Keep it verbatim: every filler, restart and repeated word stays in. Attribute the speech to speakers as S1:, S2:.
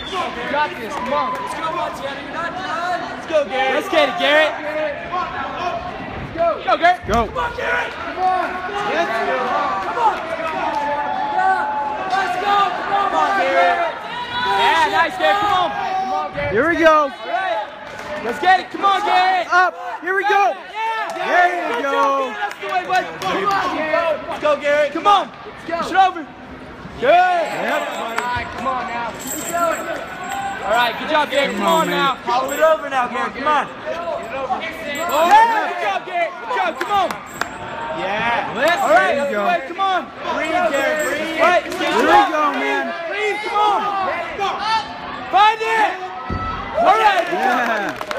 S1: You got this. Come on.
S2: Let's go, Montana. You're not done.
S1: Let's go, Garrett.
S3: Let's get it, Garrett.
S1: Go, Garrett.
S3: Go.
S2: Come on, Garrett.
S1: Come on. Yes.
S2: Come on. Yeah. Let's go. Come on,
S1: Come on, Garrett.
S3: Yeah, nice, Garrett. Come on.
S1: Come on, Garrett.
S3: Here we go.
S1: All right.
S3: Let's get it. Come on, Garrett.
S1: Up. Here we go.
S3: Yeah.
S1: There you go.
S3: That's the way, bud.
S1: Come on, Garrett. Let's go, Garrett.
S3: Come on.
S1: Let's go.
S3: Push it over. Good.
S1: Yep. All right, come on now. Keep going.
S3: All right, good job, Garrett. Come on now.
S2: Follow it over now, Garrett. Come on.
S3: Yeah, good job, Garrett. Good job. Come on.
S1: Yeah.
S3: All right,
S1: There you
S3: other
S1: go.
S3: way. Come on.
S1: Breathe, Garrett. Breathe.
S3: Right, let's get
S1: Here
S3: it.
S1: we go, man.
S3: Breathe. Come on. Find it. All right. Good job.
S1: Yeah.